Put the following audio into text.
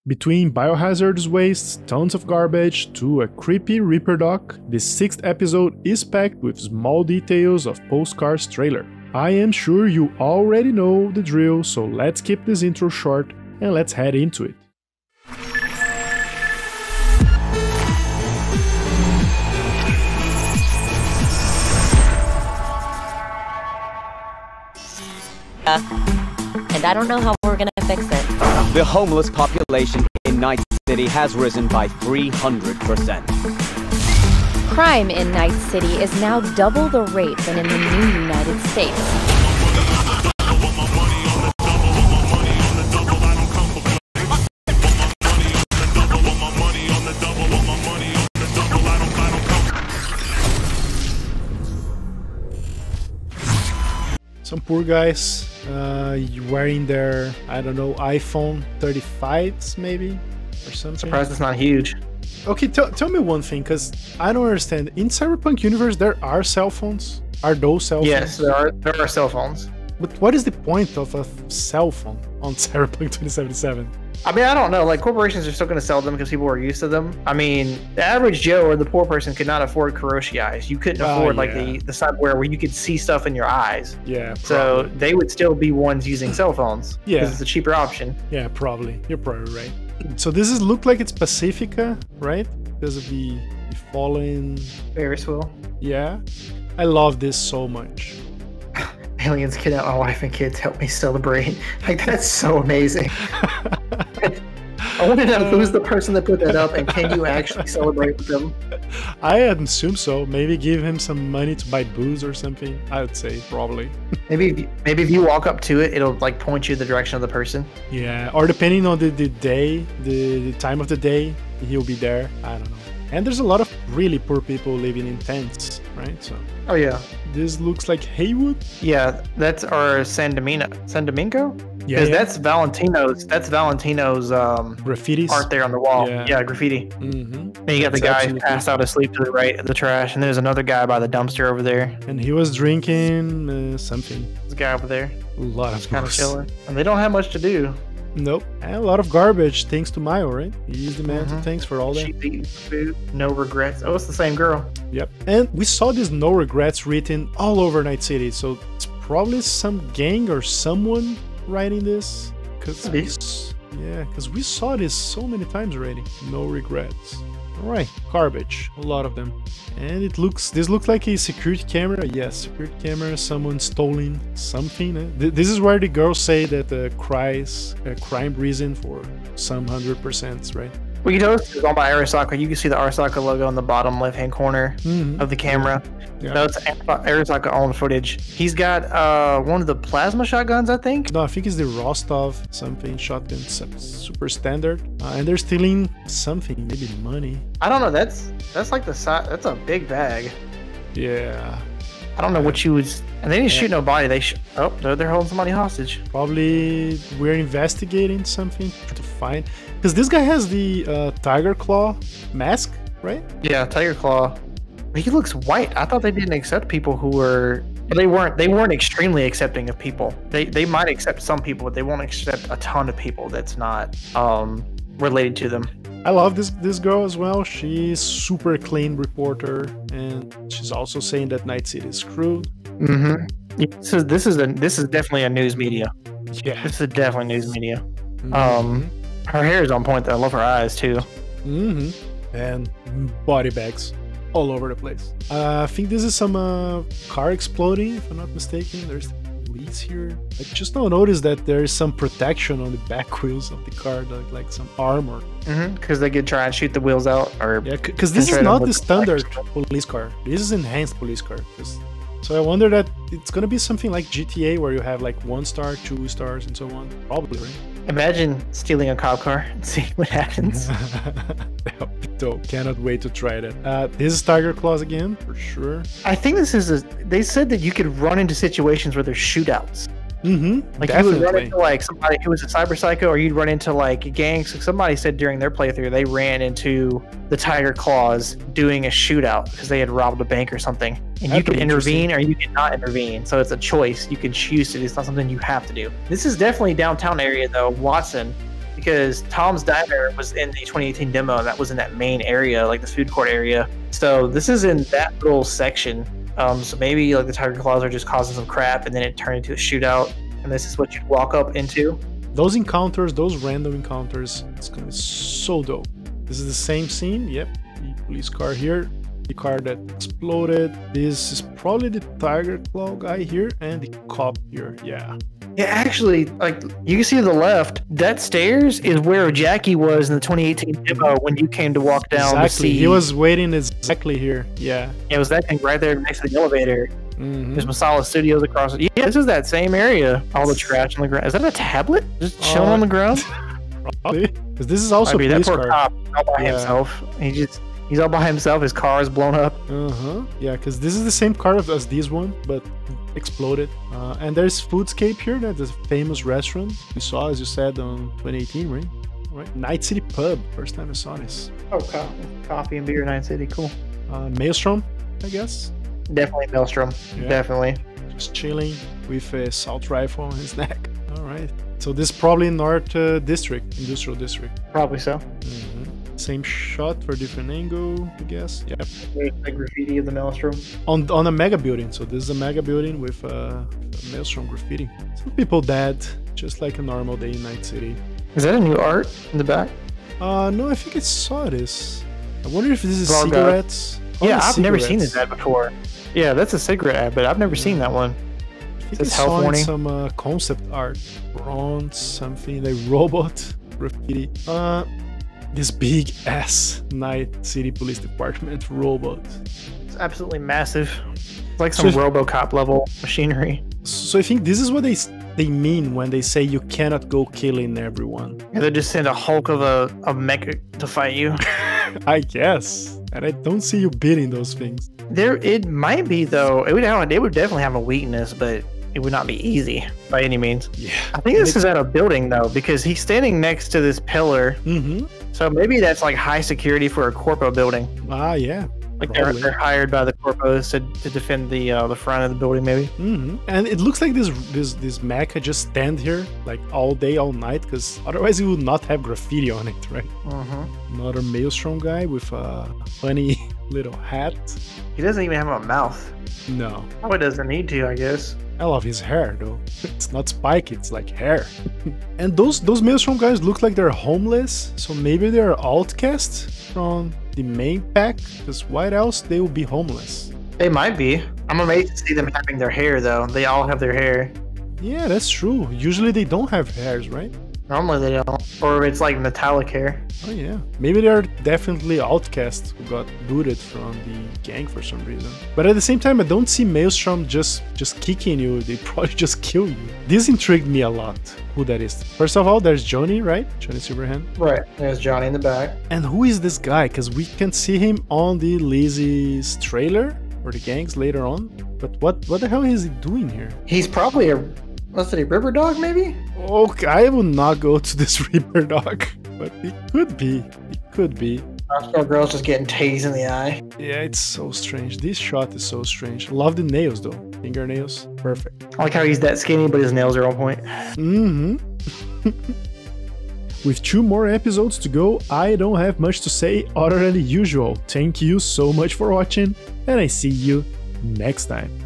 Between biohazardous waste, tons of garbage, to a creepy Reaper doc, this 6th episode is packed with small details of Postcar's trailer. I am sure you already know the drill, so let's keep this intro short and let's head into it. And I don't know how we're gonna fix it. The homeless population in Night City has risen by 300%. Crime in Night City is now double the rate than in the new United States. Some poor guys wearing their, I don't know, iPhone 35s maybe, or something. Surprised it's not huge. Okay, tell me one thing, because I don't understand. In Cyberpunk universe, there are cell phones? Are those cell phones? Yes, there are cell phones. But what is the point of a cell phone on Cyberpunk 2077? I mean, I don't know. Like, corporations are still going to sell them because people are used to them. I mean, the average Joe or the poor person could not afford Kiroshi eyes. You couldn't afford like the cyberware where you could see stuff in your eyes. Yeah. So they would still be ones using cell phones. Yeah. Because it's a cheaper option. Yeah, probably. You're probably right. So this is look like it's Pacifica, right? Because of the fallen Ferris wheel. Yeah. I love this so much. Aliens kidnap my wife and kids, help me celebrate. Like, that's so amazing. I want to know who's the person that put that up and can you actually celebrate with them? I assume so. Maybe give him some money to buy booze or something. I would say probably. Maybe if you walk up to it, it'll like point you the direction of the person. Yeah, or depending on the day, the time of the day, he'll be there. I don't know. And there's a lot of really poor people living in tents, right? So. Oh yeah. This looks like Haywood. Yeah, that's our San Domingo. Yeah, because that's Valentino's. That's Valentino's graffitis art there on the wall. Yeah, graffiti. Mm-hmm. And you got the guy passed out asleep to the right of the trash, and there's another guy by the dumpster over there. And he was drinking something. There's a guy over there. A lot of kind of chilling, and they don't have much to do. Nope. And a lot of garbage thanks to Mayo, right? He's the man to thanks for all that. Cheap eating food, no regrets. Oh, it's the same girl. Yep. And we saw this no regrets written all over Night City, so it's probably some gang or someone writing this. Because we saw this so many times already. No regrets. Alright, garbage. A lot of them. And this looks like a security camera. Yes, security camera, someone stolen something. This is where the girls say that the crime reason for some 100%, right? Well, you notice it's all by Arasaka. You can see the Arasaka logo on the bottom left-hand corner of the camera. Yeah. That's Arasaka owned footage. He's got one of the plasma shotguns, I think. No, I think it's the Rostov something shotgun, super standard. And they're stealing something, maybe money. I don't know. That's like the size. That's a big bag. Yeah. I don't know what you was. And they didn't shoot nobody. They're holding somebody hostage. Probably we're investigating something to find. Because this guy has the Tiger Claw mask, right? Yeah, Tiger Claw. He looks white. I thought they didn't accept people who were. They weren't extremely accepting of people. They might accept some people, but they won't accept a ton of people that's not related to them. I love this girl as well. She's super clean reporter, and she's also saying that Night City is screwed. Mm-hmm. This is definitely a news media. Yeah, this is definitely news media. Mm-hmm. Her hair is on point though. I love her eyes too. Mm-hmm. And body bags all over the place. I think this is some car exploding, if I'm not mistaken. There's police here. I just now noticed that there is some protection on the back wheels of the car, like some armor. Because they could try and shoot the wheels out, or because this is not the standard police car. This is enhanced police car. So I wonder that it's gonna be something like GTA, where you have like 1 star, 2 stars, and so on. Probably, right? Imagine stealing a cop car and seeing what happens. Dope. Cannot wait to try that. This is Tiger Claws again, for sure. I think this is they said that you could run into situations where there's shootouts. Like definitely. You would run into like somebody who was a cyber psycho, or you'd run into like gangs. Somebody said during their playthrough they ran into the Tiger Claws doing a shootout because they had robbed a bank or something. And you could intervene or you could not intervene. So it's a choice. You can choose to do. It's not something you have to do. This is definitely downtown area though, Watson. because Tom's Diner was in the 2018 demo, and that was in that main area, like this food court area. So this is in that little section. So maybe like the Tiger Claws are just causing some crap, and then it turned into a shootout, and this is what you walk up into. Those encounters, those random encounters, it's gonna be so dope. This is the same scene. Yep, the police car here. The car that exploded. This is probably the Tiger Claw guy here and the cop here. Yeah. Yeah, actually, like you can see to the left, that stairs is where Jackie was in the 2018 demo when you came to walk down. Exactly. To see. He was waiting exactly here. Yeah. It was that thing right there next to the elevator. Mm-hmm. There's Masala Studios across it. Yeah, this is that same area. All the trash on the ground. Is that a tablet just chilling on the ground? Probably. Because this is also a that police poor car. cop all by himself. He's all by himself. His car is blown up. Yeah, because this is the same car as this one, but exploded. And there's Foodscape here. That's a famous restaurant we saw, as you said, on 2018, right? Right. Night City Pub. First time I saw this. Oh, coffee and beer, Night City. Cool. Maelstrom, I guess. Definitely Maelstrom. Yeah. Definitely. Just chilling with a assault rifle on his neck. All right. So this is probably North District, Industrial District. Probably so. Same shot for a different angle, I guess. Yep. The graffiti of the Maelstrom. On a mega building. So this is a mega building with a Maelstrom graffiti. Some people dead, just like a normal day in Night City. Is that a new art in the back? No, I think I saw this. I wonder if this is Log cigarettes. Yeah, I've never seen this ad before. Yeah, that's a cigarette ad, but I've never seen that one. I think I Says saw health in warning. some concept art. Bronze, something like robot graffiti. This big ass Night City Police Department robot. It's absolutely massive. It's like So some RoboCop level machinery. So I think this is what they mean when they say you cannot go killing everyone. Yeah, they just send a Hulk of a mecha to fight you. I guess. And I don't see you beating those things. It might be though. It would definitely have a weakness, but it would not be easy by any means. Yeah. I think this is at a building though, because he's standing next to this pillar. Mm-hmm. So maybe that's like high security for a corpo building. Ah, yeah. Like Probably. they're hired by the corpos to defend the front of the building, maybe. Mm-hmm. And it looks like this mecha just stand here like all day, all night, because otherwise it would not have graffiti on it, right? Another Maelstrom guy with a funny little hat. He doesn't even have a mouth. No. Probably doesn't need to, I guess. I love his hair though. It's not spiky, it's like hair. And those Maelstrom guys look like they're homeless, so maybe they're outcasts from the main pack, because why else they will be homeless? They might be. I'm amazed to see them having their hair though. They all have their hair. Yeah, that's true. Usually they don't have hairs, right? Normally they don't. Or it's like metallic hair. Oh yeah. Maybe they're definitely outcasts who got booted from the gang for some reason. But at the same time, I don't see Maelstrom just kicking you. They probably just kill you. This intrigued me a lot, who that is. First of all, there's Johnny, right? Johnny Silverhand. Right. There's Johnny in the back. And who is this guy? Because we can see him on the Lizzie's trailer, or the gangs later on. But what the hell is he doing here? He's probably let's say River Dog, maybe? Okay, I will not go to this Reaper Dog, but it could be. It could be. Our girl's just getting tased in the eye. Yeah, it's so strange. This shot is so strange. Love the nails though. Fingernails, perfect. I like how he's that skinny, but his nails are on point. Mm-hmm. With 2 more episodes to go, I don't have much to say other than the usual. Thank you so much for watching, and I see you next time.